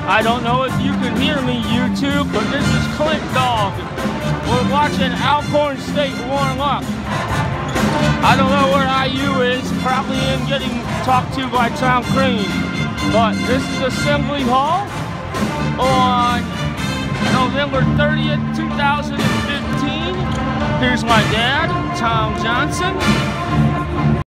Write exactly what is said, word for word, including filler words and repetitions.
I don't know if you can hear me, YouTube, but this is Clint Dog. We're watching Alcorn State warm up. I don't know where I U is, probably in getting talked to by Tom Crean. But this is Assembly Hall on November thirtieth, two thousand fifteen. Here's my dad, Tom Johnson.